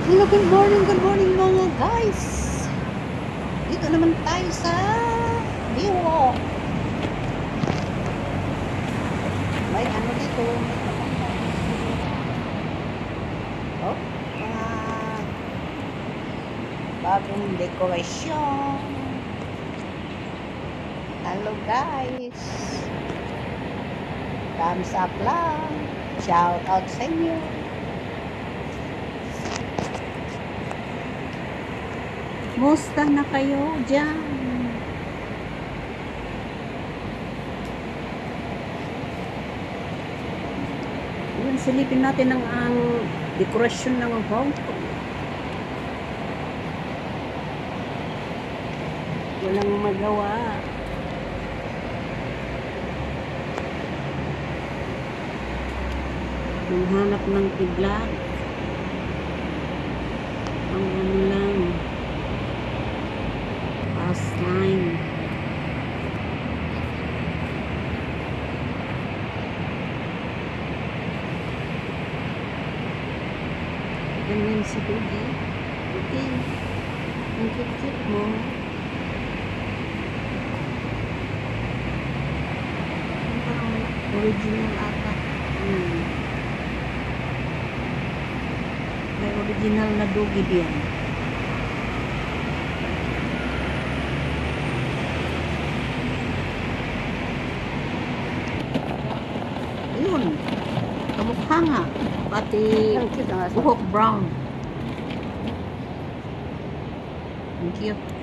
Hello, good morning mga guys. Dito naman tayo sa Biwo. May ano dito. Oh, mga bagong dekorasyon. Hello guys. Thumbs up lang. Shout out sa inyo. Musta na kayo dyan? Yun, silipin natin ang dekorasyon ng Hong Kong. Walang magawa. Nanghanap ng kidlat. Ang ano lang. Pastime. Ganyan si Dugi. Okay. Ang cute-cute mo. Ang parang original ata. May original na Dugi diyan. Ayun. Kamukha nga. Pati buhok brown. Ang cute.